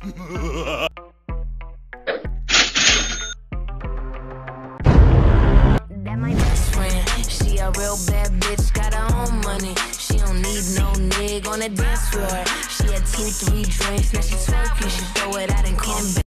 That my best friend. She a real bad bitch, got her own money. She don't need no nigga on the dance floor. She had 2, 3 drinks, now she twerking. She throw it out and come back.